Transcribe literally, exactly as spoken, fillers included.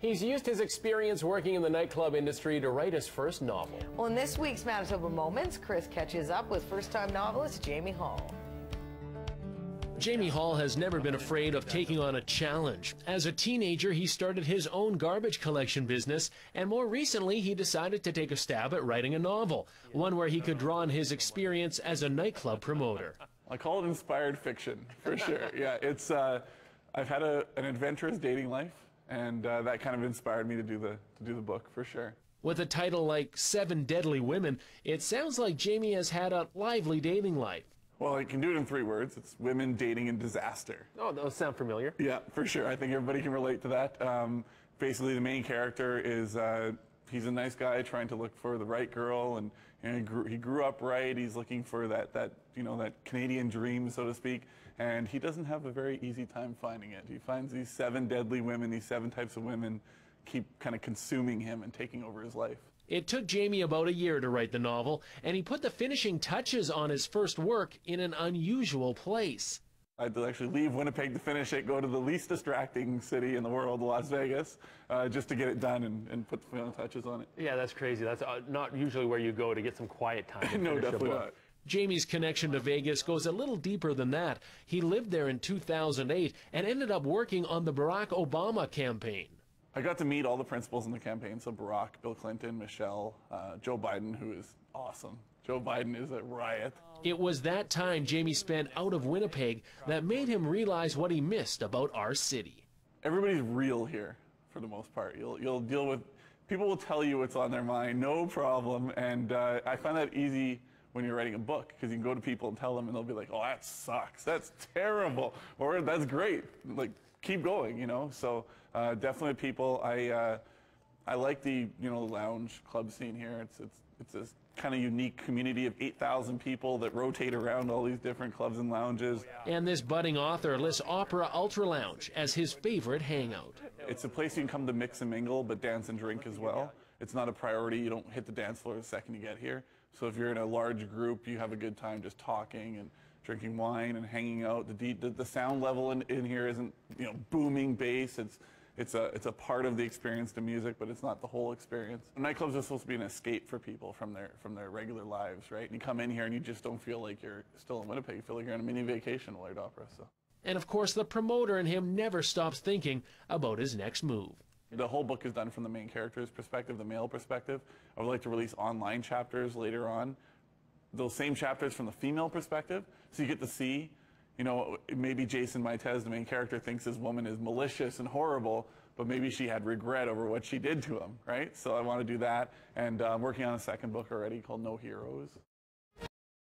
He's used his experience working in the nightclub industry to write his first novel. Well, in this week's Manitoba Moments, Kris catches up with first-time novelist Jamie Hall. Jamie Hall has never been afraid of taking on a challenge. As a teenager, he started his own garbage collection business, and more recently, he decided to take a stab at writing a novel, one where he could draw on his experience as a nightclub promoter. I call it inspired fiction, for sure. Yeah, it's. Uh, I've had a, an adventurous dating life, and uh, that kind of inspired me to do the to do the book, for sure. With a title like Seven Deadly Women, it sounds like Jamie has had a lively dating life. Well, I can do it in three words. It's women, dating, and disaster. Oh, those sound familiar. Yeah, for sure. I think everybody can relate to that. Um, basically, the main character is, uh, he's a nice guy trying to look for the right girl, and, and he, grew, he grew up right. He's looking for that, that, you know, that Canadian dream, so to speak, and he doesn't have a very easy time finding it. He finds these seven deadly women, these seven types of women, keep kind of consuming him and taking over his life. It took Jamie about a year to write the novel, and he put the finishing touches on his first work in an unusual place. I had to actually leave Winnipeg to finish it, go to the least distracting city in the world, Las Vegas, uh, just to get it done and, and put the final touches on it. Yeah, that's crazy. That's uh, not usually where you go to get some quiet time. To No, finish definitely a book. not. Jamie's connection to Vegas goes a little deeper than that. He lived there in two thousand eight and ended up working on the Barack Obama campaign. I got to meet all the principals in the campaign, so Barack, Bill Clinton, Michelle, uh, Joe Biden, who is awesome. Joe Biden is a riot. It was that time Jamie spent out of Winnipeg that made him realize what he missed about our city. Everybody's real here, for the most part. You'll, you'll deal with, people will tell you what's on their mind, no problem, and uh, I find that easy when you're writing a book, because you can go to people and tell them, and they'll be like, oh, that sucks, that's terrible, or that's great, like, keep going, you know, so uh, definitely people, I uh, I like the, you know, lounge club scene here. It's, it's, it's this kind of unique community of eight thousand people that rotate around all these different clubs and lounges. And this budding author lists opera Ultralounge as his favorite hangout. It's a place you can come to mix and mingle, but dance and drink as well. It's not a priority. You don't hit the dance floor the second you get here. So if you're in a large group, you have a good time just talking and drinking wine and hanging out. The, the, the sound level in, in here isn't, you know, booming bass. It's, it's, a, it's a part of the experience to music, but it's not the whole experience. Nightclubs are supposed to be an escape for people from their, from their regular lives, right? And you come in here and you just don't feel like you're still in Winnipeg. You feel like you're on a mini vacation while you're at opera. So. And of course, the promoter in him never stops thinking about his next move. The whole book is done from the main character's perspective, the male perspective. I would like to release online chapters later on, those same chapters from the female perspective, so you get to see, you know, maybe Jason Maitez, the main character, thinks this woman is malicious and horrible, but maybe she had regret over what she did to him, right? So I want to do that, and uh, I'm working on a second book already called No Heroes.